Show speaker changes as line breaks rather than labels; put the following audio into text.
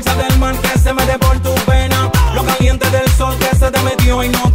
fuerza del mar que se mete por tu pena, lo caliente del sol que se te metió y no